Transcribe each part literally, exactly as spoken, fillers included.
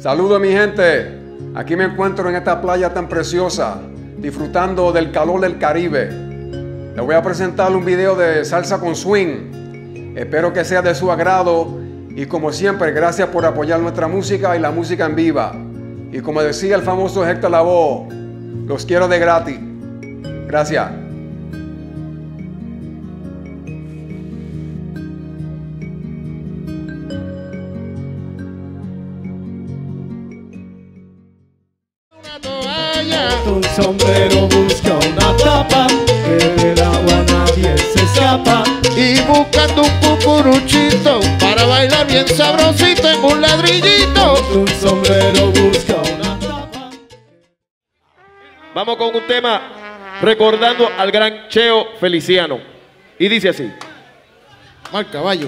Saludos mi gente, aquí me encuentro en esta playa tan preciosa, disfrutando del calor del Caribe. Les voy a presentar un video de salsa con swing. Espero que sea de su agrado y como siempre, gracias por apoyar nuestra música y la música en viva. Y como decía el famoso Héctor Lavoe, los quiero de gratis. Gracias. Un sombrero busca una tapa, que del agua nadie se escapa. Y buscando un cucuruchito para bailar bien sabrosito en un ladrillito. Un sombrero busca una tapa. Vamos con un tema recordando al gran Cheo Feliciano. Y dice así. Mal caballo.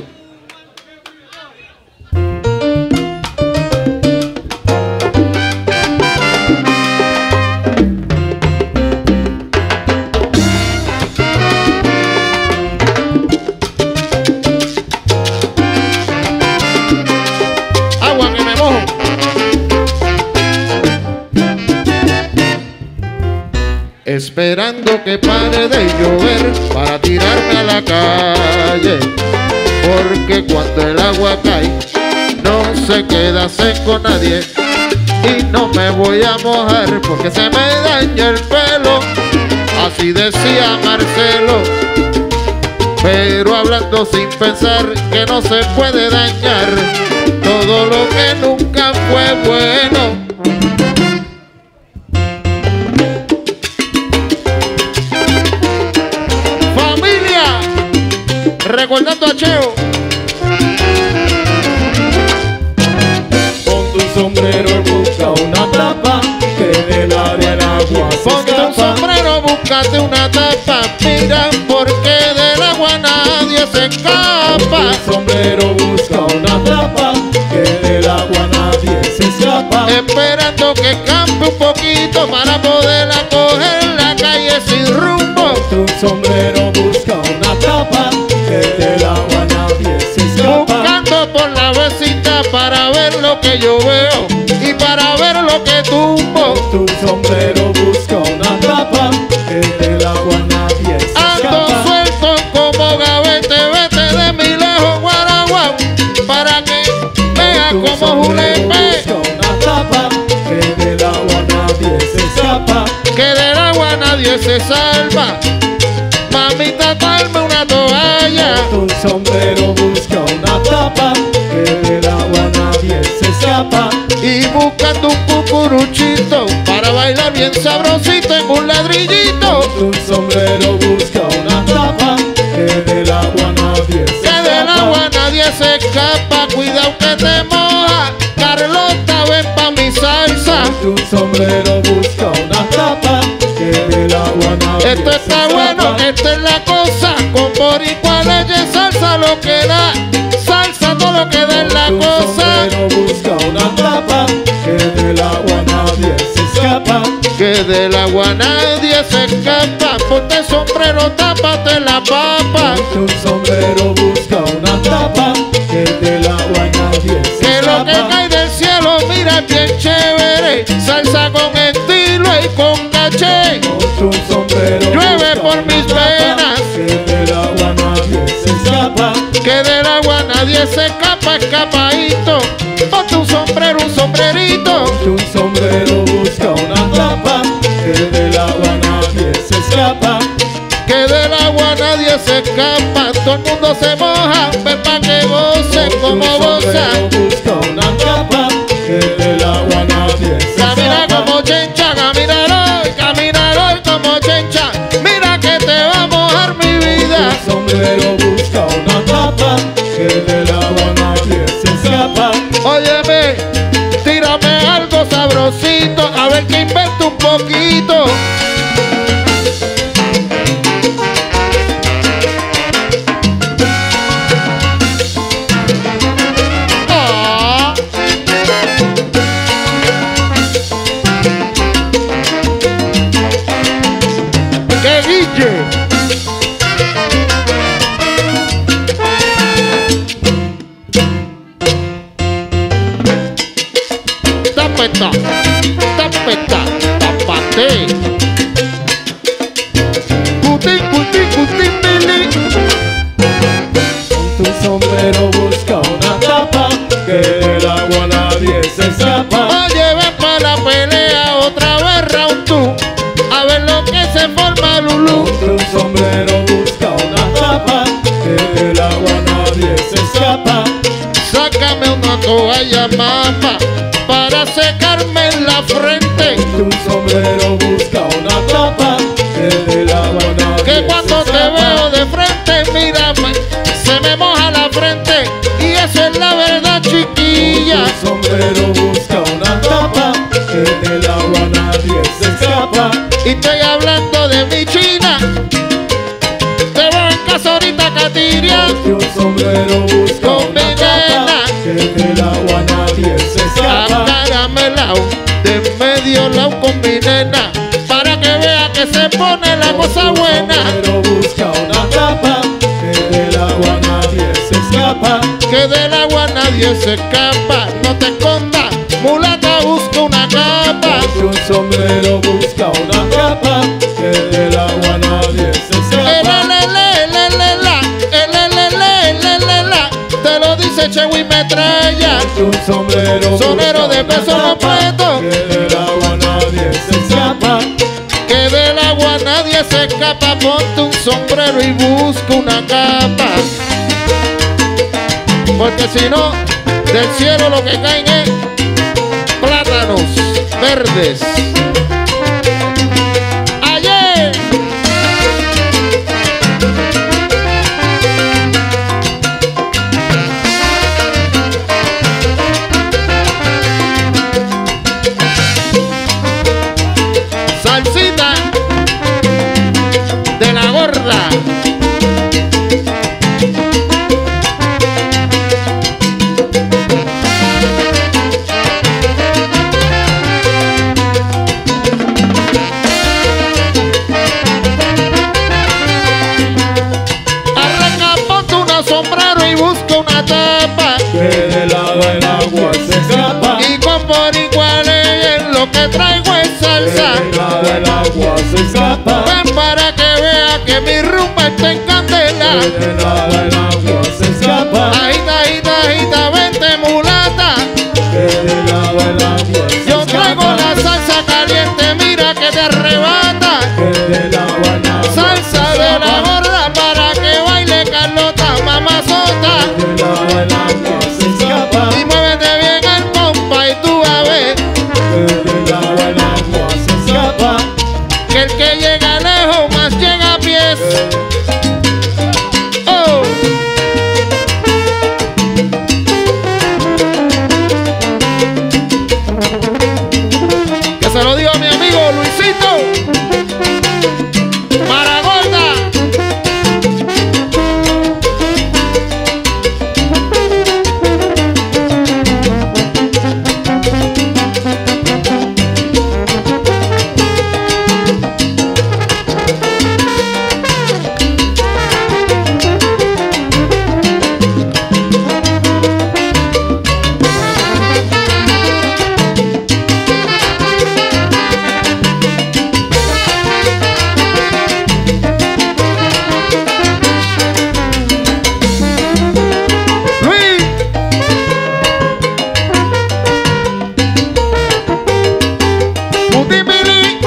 Esperando que pare de llover para tirarme a la calle, porque cuando el agua cae no se queda seco nadie y no me voy a mojar porque se me daña el pelo, así decía Marcelo, pero hablando sin pensar que no se puede dañar todo lo que nunca fue bueno. Recordando a Cheo. Ponte un sombrero, busca una tapa, que del área el agua se Ponte escapa. un sombrero, búscate una tapa, mira, porque del agua nadie se escapa. Ponte un sombrero, busca una tapa, que del agua nadie se escapa. Esperando que campe un poquito para poderla coger la calle sin rumbo. Ponte un sombrero, busca una tapa, que del agua nadie se escapa. Buscando por la vecindad para ver lo que yo veo y para ver lo que tumbo. Ponte un sombrero, busca una tapa, que del agua nadie se Ando escapa. suelto como gavete, vete de mi lejos, Guaraguao, para que vea Ponte un como sombrero, julepe, busca una tapa, que del agua nadie se escapa. que del agua nadie se salva. Mamita, dame una toalla. Un sombrero, busca una tapa, que del agua nadie se escapa. Y buscando un cucuruchito para bailar bien sabrosito en un ladrillito. Un sombrero, busca una tapa, que del agua nadie se Que escapa. del agua nadie se escapa. Cuidado que te moja. Carlota, ven pa' mi salsa. Un sombrero, busca una tapa, que del agua nadie Esto se está escapa. bueno, esta es la cosa. Con boricua, leche, salsa lo que da. Salsa todo lo que da en la Un cosa. sombrero, busca una tapa, que del agua nadie se escapa. Que del agua nadie se escapa. Ponte sombrero, tápate la papa. Un sombrero, busca una tapa, que del agua nadie se Que lo que escapa. cae del cielo, mira, es bien chévere. Salsa con estilo y con caché. Un sombrero, Llueve busca por una mis tapa, venas. que del agua nadie se escapa. Que del agua nadie se escapa, escapadito. Ponte un sombrero, un sombrerito. Un sombrero, busca una tapa, que del agua nadie se escapa. Que del agua nadie se escapa. Todo el mundo se moja, ven pa' que goce como Un goza. sombrero, busca una tapa, que del agua nadie se Camina escapa. como chencha, caminar hoy, caminar hoy como chencha. Mira que te va a mojar mi vida. Un sombrero, busca una tapa, que del agua nadie se escapa. Óyeme, tírame algo sabrosito, a ver que invento un poquito. sombrero busca una tapa, que del agua nadie se escapa. Oye, ven pa' la pelea otra vez round two, a ver lo que se forma Lulú. Ponte un sombrero busca una tapa, que del agua nadie se escapa. Sácame una toalla, mamá, para secarme en la frente. Ponte un sombrero busca una tapa, que del agua nadie Que cuando se te escapa. veo de frente, mírame, se me moja la frente. Y eso es la verdad, chiquilla. Un sombrero busca una tapa, que del agua nadie se escapa. Y estoy hablando de mi China. Te veo en casa ahorita, Katiria. Que un sombrero busca Con una mi tapa, nena. que del agua nadie se escapa. Acaramelao, de medio lado con mi nena, para que vea que se pone la cosa buena. Un sombrero busca una tapa, que del agua nadie se escapa. Que del agua nadie se escapa. No te escondas, mulata, busca una capa. Que un sombrero busca una capa, que del agua nadie se escapa. Elelelelelela, elelelelelela, te lo dice Chewy Metralla. Que un sombrero Sonero busca de una peso tapa, completo. que del agua nadie se escapa. Que del agua nadie se escapa. Ponte un sombrero y busca una capa. Porque si no, del cielo lo que caen es plátanos verdes. ¡Ayer! Salsita de la gorda. Arranca, ponte una sombrero y busca una tapa. Que del agua el agua se escapa. Y con por igual en lo que traigo es Que salsa. del agua el agua se escapa. Ven para que vea que mi rumba está en candela. Que del agua el agua se escapa. Agita, agita, agita, vente mulata. Que del agua el agua se Yo traigo escapa. la salsa caliente, mira que te arrebata. Que del agua el agua Salsa se de la escapa. gorda para que baile Carlota, mamazota. Que del agua el agua se escapa. Y muévete bien el compa y tú vas a ver Que del agua el agua se escapa. que el que llega lejos más llega a pies. Oh. Que se lo digo a mi amigo Luisito Maragorda. Luis. Putimili.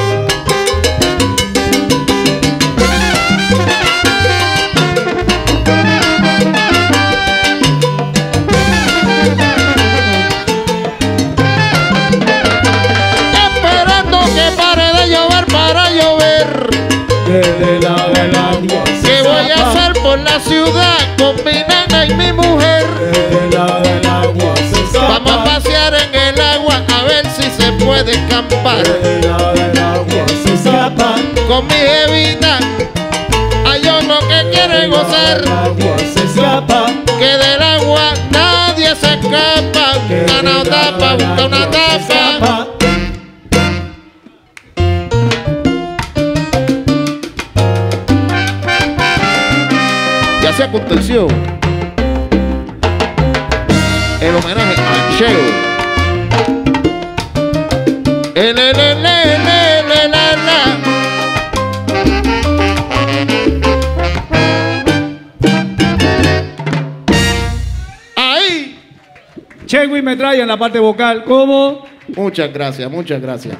Esperando que pare de llover para llover. Que del agua el agua se ¿Qué voy a escapa. hacer por la ciudad con mi nena y mi mujer? Que del agua el agua se escapa. Vamos a pasear en el agua a ver si se puede escampar. Que del agua el agua se escapa. Con mi jevita, ay, yo lo que quiero es gozar. El agua se escapa. Que del agua nadie se escapa. Que Busca una del tapa, agua el busca una agua se tapa. escapa. Ya se aconteció el homenaje a Cheo. El, el, el, el, el, el, la, la. Chewin Metralla en la parte vocal. ¿Cómo? Muchas gracias, muchas gracias.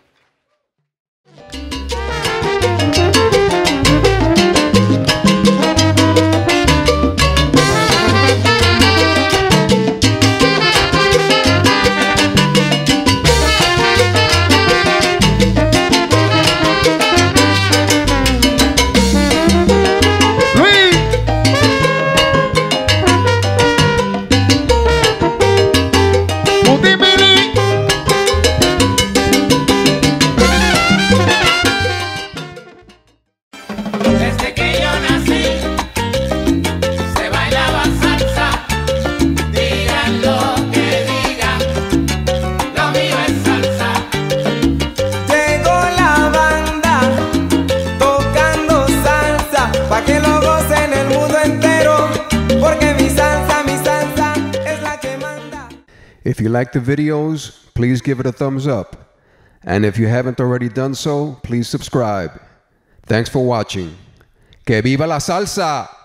If you like the videos, please give it a thumbs up. And if you haven't already done so, please subscribe. Thanks for watching. ¡Que viva la salsa!